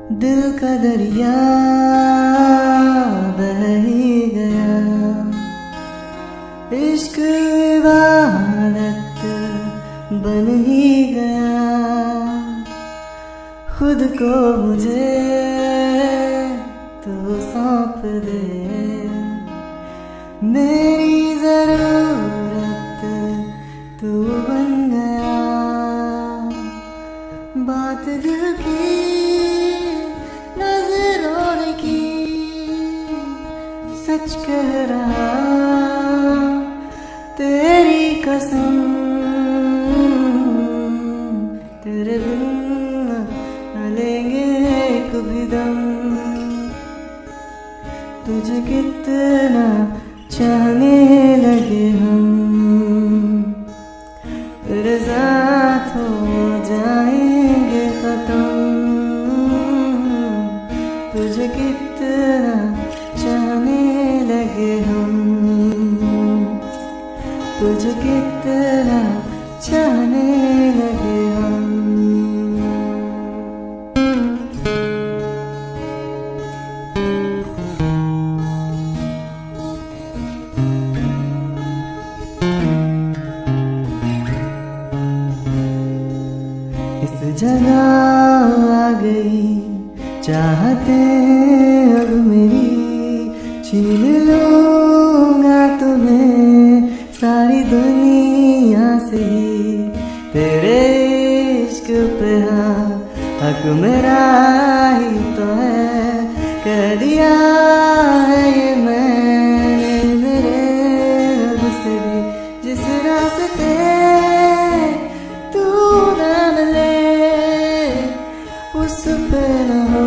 दिल का दरिया बह ही गया, इश्क इबादत बन ही गया। खुद को मुझे तू सौंप दे, मेरी जरूरत तू बन गया। बात दिल की नजरों ने की, सच कह रहा तेरी कसम, तेरे बिन न लेंगे एक भी दम। तुझे कितना चाहने लगे हम, तेरे साथ हो जाएंगे खत्म। तुझे कितना चाहने लगे हम, तुझे कितना चाहने लगे हम। इस जगह आ गई चाहते अब मेरी, छीन लूंगा तुम्हें सारी दुनिया से ही। तेरे इश्क पे हक मेरा ही तो है, कह दिया है ये मैंने मेरे रब से भी। जिस रास्ते तू ना मिले उस पे न हो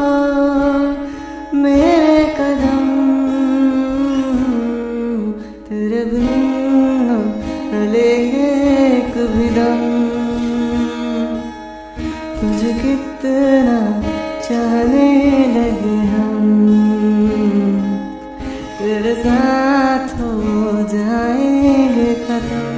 मेरे कदम, तेरे बिन न लेंगे एक भी दम। तुझे कितना चाहने लगे हम, तेरे साथ हो जाएंगे खत्म।